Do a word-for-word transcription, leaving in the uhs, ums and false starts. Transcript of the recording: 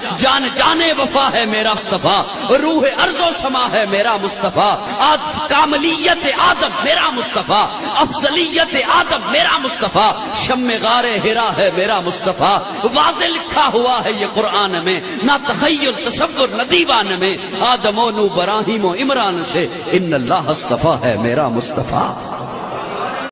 जान जाने वफा है मेरा मुस्तफा, रूह अर्जो समा है मेरा मुस्तफा, आद कामलियत आदम मेरा मुस्तफा, अफजलियत आदम मेरा मुस्तफा, शम्मे गारे हिरा है मेरा मुस्तफा। वाज़े लिखा हुआ है ये कुरान में, ना तखय्युल तसव्वुर न दीवान में, आदमो नू इब्राहीम इमरान से इन्नल्लाह अस्तफा है मेरा मुस्तफा।